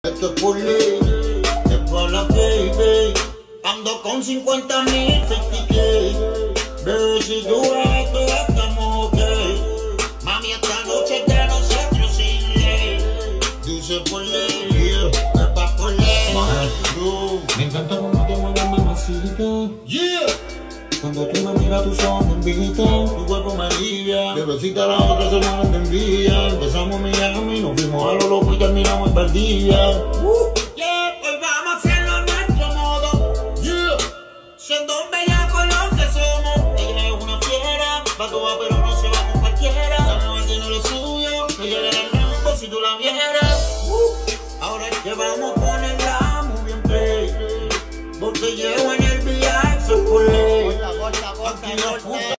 Esto es por ley, es para la baby. Ando con 50.000 50K. Bebé, si tú ves esto, estamos ok. Mami, esta noche es de nosotros sin ley. Dice por ley, es pa' por ley. Me encanta cuando te mueves, mamacita. Yeah. Cuando tú me miras, tus ojos me invitan. Tu cuerpo me alivia, bebecita la otra se muere de envidia. Empezamos Miami, nos fuimos a lo loco y terminamos en Valdivia. Yeah, hoy vamos a hacerlo a nuestro modo. Yeah, siendo bellacos lo que somos. Ella es una fiera, va toda pero no se va con cualquiera. La nueva tiene lo suyo, ella le da el rumbo si tú la vieras. Ahora es que vamos a ponerla muy bien play. Porque llevo en el viaje, soy por ley. Aquí la puta.